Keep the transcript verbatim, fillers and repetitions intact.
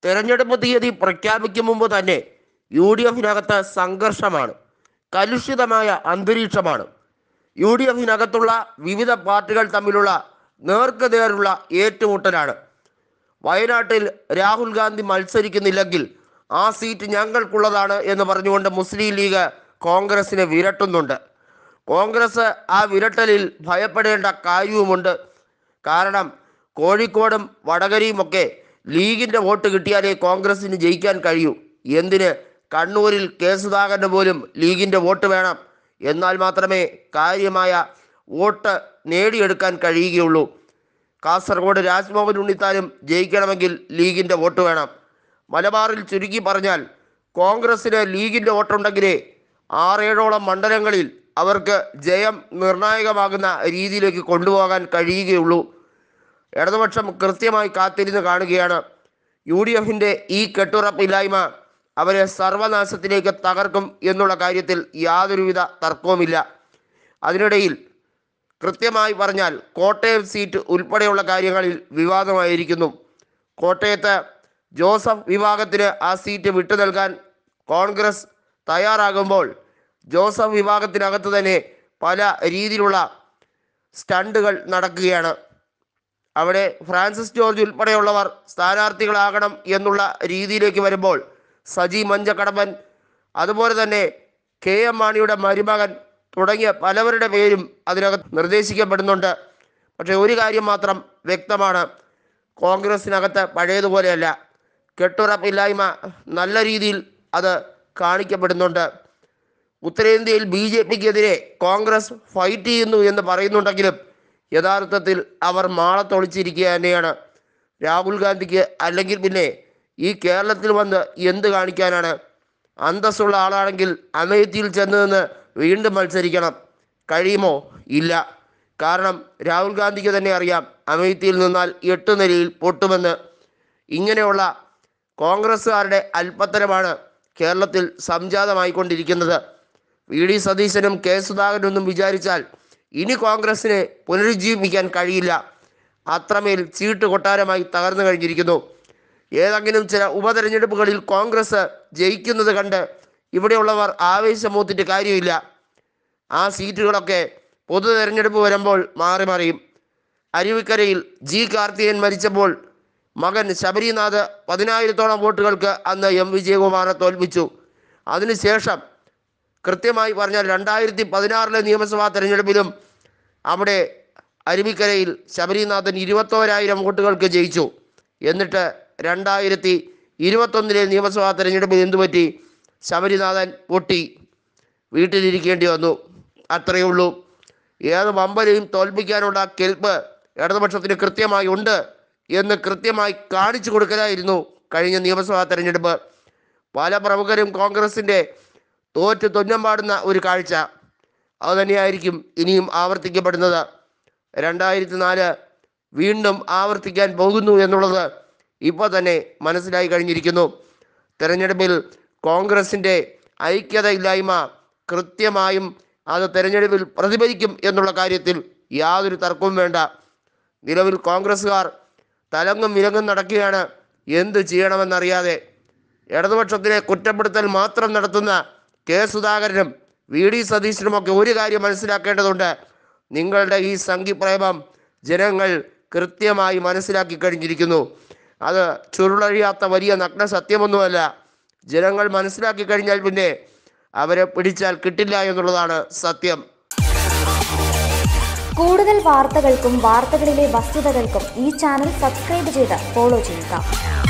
തെരഞ്ഞെടുപ്പ് തീയതി പ്രഖ്യാപിക്കും മുമ്പ് തന്നെ യു ഡി എഫിനകത്ത് സംഘർഷമാണ്, കലുഷിതമായ അന്തരീക്ഷമാണ്. യു ഡി എഫിനകത്തുള്ള വിവിധ പാർട്ടികൾ തമ്മിലുള്ള നേർക്കുനേരുള്ള ഏറ്റുമുട്ടലാണ്. വയനാട്ടിൽ രാഹുൽ ഗാന്ധി മത്സരിക്കുന്നില്ലെങ്കിൽ ആ സീറ്റ് ഞങ്ങൾക്കുള്ളതാണ് എന്ന് പറഞ്ഞുകൊണ്ട് മുസ്ലിം ലീഗ് കോൺഗ്രസിനെ വിരട്ടുന്നുണ്ട്. കോൺഗ്രസ് ആ വിരട്ടലിൽ ഭയപ്പെടേണ്ട കാര്യവുമുണ്ട്. കാരണം കോഴിക്കോടും വടകരയുമൊക്കെ ലീഗിൻ്റെ വോട്ട് കിട്ടിയാലേ കോൺഗ്രസിന് ജയിക്കാൻ കഴിയൂ. എന്തിന് കണ്ണൂരിൽ കെ സുധാകരന് പോലും ലീഗിൻ്റെ വോട്ട് വേണം, എന്നാൽ മാത്രമേ കാര്യമായ വോട്ട് നേടിയെടുക്കാൻ കഴിയുകയുള്ളൂ. കാസർഗോഡ് രാജ്മോഹൻ ഉണ്ണിത്താനും ജയിക്കണമെങ്കിൽ ലീഗിൻ്റെ വോട്ട് വേണം. മലബാറിൽ ചുരുക്കി പറഞ്ഞാൽ കോൺഗ്രസ്സിന് ലീഗിൻ്റെ വോട്ടുണ്ടെങ്കിലേ ആറേഴോളം മണ്ഡലങ്ങളിൽ അവർക്ക് ജയം നിർണായകമാകുന്ന രീതിയിലേക്ക് കൊണ്ടുപോകാൻ കഴിയുകയുള്ളൂ. ഇടതുപക്ഷം കൃത്യമായി കാത്തിരുന്ന് കാണുകയാണ്. യു ഡി എഫിൻ്റെ ഈ കെട്ടുറപ്പില്ലായ്മ അവരെ സർവനാശത്തിലേക്ക് തകർക്കും എന്നുള്ള കാര്യത്തിൽ യാതൊരുവിധ തർക്കവുമില്ല. അതിനിടയിൽ കൃത്യമായി പറഞ്ഞാൽ കോട്ടയം സീറ്റ് ഉൾപ്പെടെയുള്ള കാര്യങ്ങളിൽ വിവാദമായിരിക്കുന്നു. കോട്ടയത്ത് ജോസഫ് വിഭാഗത്തിന് ആ സീറ്റ് വിട്ടു നൽകാൻ കോൺഗ്രസ് തയ്യാറാകുമ്പോൾ ജോസഫ് വിഭാഗത്തിനകത്ത് തന്നെ പല രീതിയിലുള്ള സ്റ്റണ്ടുകൾ നടക്കുകയാണ്. അവിടെ ഫ്രാൻസിസ് ജോർജ് ഉൾപ്പെടെയുള്ളവർ സ്ഥാനാർത്ഥികളാകണം എന്നുള്ള രീതിയിലേക്ക് വരുമ്പോൾ സജി മഞ്ചക്കടമ്പൻ, അതുപോലെ തന്നെ കെ എം മാണിയുടെ മരുമകൻ തുടങ്ങിയ പലവരുടെ പേരും അതിനകത്ത് നിർദ്ദേശിക്കപ്പെടുന്നുണ്ട്. പക്ഷേ ഒരു കാര്യം മാത്രം വ്യക്തമാണ്, കോൺഗ്രസിനകത്ത് പഴയതുപോലെയല്ല. കെട്ടുറപ്പില്ലായ്മ നല്ല രീതിയിൽ അത് കാണിക്കപ്പെടുന്നുണ്ട്. ഉത്തരേന്ത്യയിൽ ബി ജെ പിക്കെതിരെ കോൺഗ്രസ് ഫൈറ്റ് ചെയ്യുന്നു എന്ന് പറയുന്നുണ്ടെങ്കിലും യഥാർത്ഥത്തിൽ അവർ മാളത്തൊളിച്ചിരിക്കുക തന്നെയാണ്. രാഹുൽ ഗാന്ധിക്ക് അല്ലെങ്കിൽ പിന്നെ ഈ കേരളത്തിൽ വന്ന് എന്ത് കാണിക്കാനാണ്? അന്തസ്സുള്ള ആളാണെങ്കിൽ അമേത്തിയിൽ ചെന്ന് നിന്ന് വീണ്ടും മത്സരിക്കണം. കഴിയുമോ? ഇല്ല. കാരണം രാഹുൽ ഗാന്ധിക്ക് തന്നെ അറിയാം അമേത്തിയിൽ നിന്നാൽ എട്ട് നിലയിൽ പൊട്ടുമെന്ന്. ഇങ്ങനെയുള്ള കോൺഗ്രസ്സുകാരുടെ അല്പത്തരമാണ് കേരളത്തിൽ സംജാതമായിക്കൊണ്ടിരിക്കുന്നത്. വി ഡി സതീശനും കെ സുധാകരനൊന്നും വിചാരിച്ചാൽ ഇനി കോൺഗ്രസിനെ പുനരുജ്ജീവിപ്പിക്കാൻ കഴിയില്ല. അത്രമേൽ ചീട്ട് കൊട്ടാരമായി തകർന്നു കഴിഞ്ഞിരിക്കുന്നു. ഏതെങ്കിലും ചില ഉപതെരഞ്ഞെടുപ്പുകളിൽ കോൺഗ്രസ് ജയിക്കുന്നത് കണ്ട് ഇവിടെയുള്ളവർ ആവേശം മൂത്തിട്ട് കാര്യമില്ല. ആ സീറ്റുകളൊക്കെ പൊതു തെരഞ്ഞെടുപ്പ് വരുമ്പോൾ മാറി മറിയും. അരുവിക്കരയിൽ ജി കാർത്തികൻ മരിച്ചപ്പോൾ മകൻ ശബരിനാഥ് പതിനായിരത്തോളം വോട്ടുകൾക്ക് അന്ന് എം വിജയകുമാറിനെ തോൽപ്പിച്ചു. അതിനുശേഷം കൃത്യമായി പറഞ്ഞാൽ രണ്ടായിരത്തി പതിനാറിലെ നിയമസഭാ തെരഞ്ഞെടുപ്പിലും അവിടെ അരുവിക്കരയിൽ ശബരിനാഥൻ ഇരുപത്തോരായിരം വോട്ടുകൾക്ക് ജയിച്ചു. എന്നിട്ട് രണ്ടായിരത്തി ഇരുപത്തൊന്നിലെ നിയമസഭാ തെരഞ്ഞെടുപ്പിൽ എന്തുപറ്റി? ശബരിനാഥൻ പൊട്ടി, വീട്ടിലിരിക്കേണ്ടി വന്നു. അത്രയേ ഉള്ളൂ. ഏത് വമ്പനെയും തോൽപ്പിക്കാനുള്ള കെൽപ്പ് ഇടതുപക്ഷത്തിന് കൃത്യമായി ഉണ്ട് എന്ന് കൃത്യമായി കാണിച്ചു കൊടുക്കലായിരുന്നു കഴിഞ്ഞ നിയമസഭാ തെരഞ്ഞെടുപ്പ്. പല പ്രമുഖരും കോൺഗ്രസിൻ്റെ തോറ്റ് തുന്നം പാടുന്ന ഒരു കാഴ്ച അതുതന്നെയായിരിക്കും ഇനിയും ആവർത്തിക്കപ്പെടുന്നത്. രണ്ടായിരത്തി നാല് വീണ്ടും ആവർത്തിക്കാൻ പോകുന്നു എന്നുള്ളത് ഇപ്പോൾ തന്നെ മനസ്സിലായി കഴിഞ്ഞിരിക്കുന്നു. തെരഞ്ഞെടുപ്പിൽ കോൺഗ്രസിൻ്റെ ഐക്യതയില്ലായ്മ കൃത്യമായും അത് തെരഞ്ഞെടുപ്പിൽ പ്രതിഫലിക്കും എന്നുള്ള കാര്യത്തിൽ യാതൊരു തർക്കവും വേണ്ട. നിലവിൽ കോൺഗ്രസ്സുകാർ തലങ്ങും വിലങ്ങും നടക്കുകയാണ്, എന്ത് ചെയ്യണമെന്നറിയാതെ. ഇടതുപക്ഷത്തിലെ കുറ്റപ്പെടുത്തൽ മാത്രം നടത്തുന്ന കെ സുധാകരനും വി ഡി സതീശനുമൊക്കെ ഒരു കാര്യം മനസ്സിലാക്കേണ്ടതുണ്ട്. നിങ്ങളുടെ ഈ സംഘിപ്രേമം ജനങ്ങൾ കൃത്യമായി മനസ്സിലാക്കി കഴിഞ്ഞിരിക്കുന്നു. അത് ചുരുളഴിയാത്ത വലിയ നഗ്ന സത്യമൊന്നുമല്ല. ജനങ്ങൾ മനസ്സിലാക്കി കഴിഞ്ഞാൽ പിന്നെ അവരെ പിടിച്ചാൽ കിട്ടില്ല എന്നുള്ളതാണ് സത്യം. കൂടുതൽ വാർത്തകൾക്കും വാർത്തകളിലെ വസ്തുതകൾക്കും ഈ ചാനൽ സബ്സ്ക്രൈബ് ചെയ്ത് ഫോളോ ചെയ്യുക.